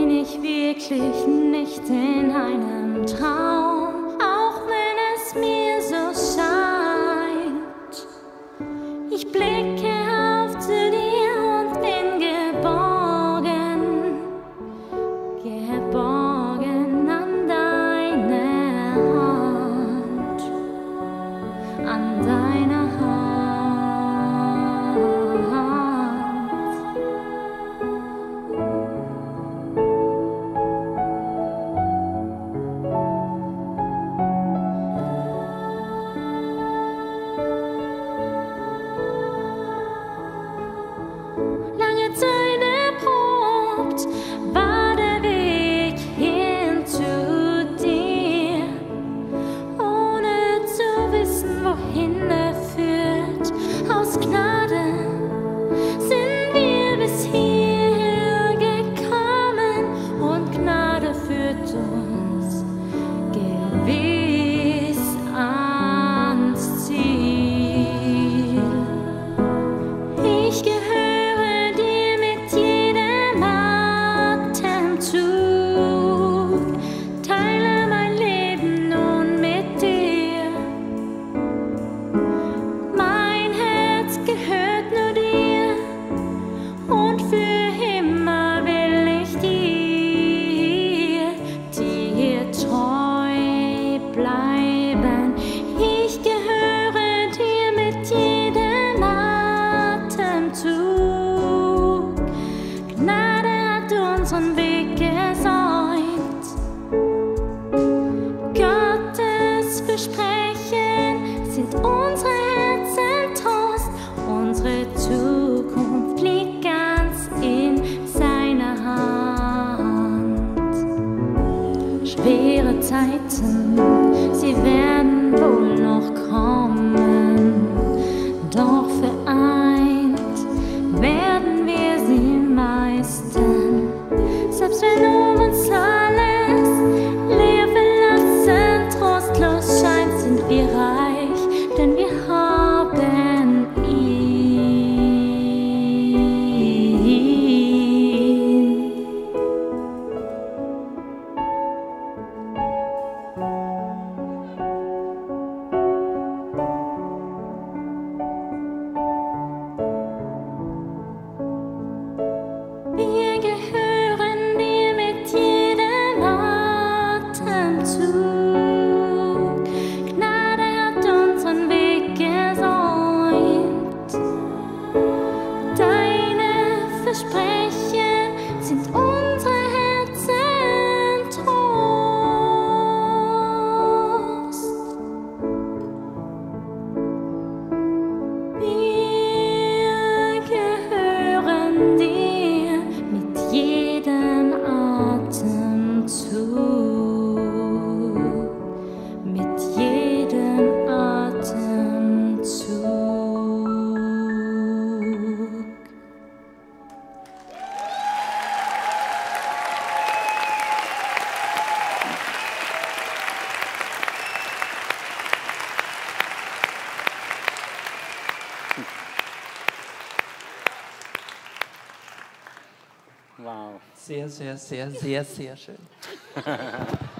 bin ich wirklich nicht in einem Traum, auch wenn es mir so scheint. Ich blicke auf zu dir und bin geborgen, geborgen an deiner Hand, an deiner Hand. Lange Zeit erprobt war der Weg hin zu dir, ohne zu wissen, wohin er führt. Aus Gnade sind wir bis hierher gekommen und Gnade führt uns gewiss ans Ziel. Ich gehöre dir mit jedem Atemzug, teile mein Leben nun mit dir. Mein Herz gehört nur dir und für immer will ich dir treu bleiben. Ich gehöre dir mit jedem Atemzug. Gnade hat unseren Weg gesäumt. Gottes Versprechen sind unsere Herzen Trost. Unsere Zukunft liegt ganz in seiner Hand. Schwere Zeiten, sie werden wohl noch kommen, doch vereint werden wir sie meistern. Selbst wenn uns alles leer verlassen, trostlos scheint, sind wir reich, denn wir haben ihn. Wir gehören dir mit jedem Atemzug. Gnade hat unseren Weg gesäumt. Deine Versprechen sind unsere Herzen Trost. Wir gehören dir mit jedem Atemzug, mit jedem Atemzug. Wow. Sehr, sehr, sehr, sehr, sehr schön.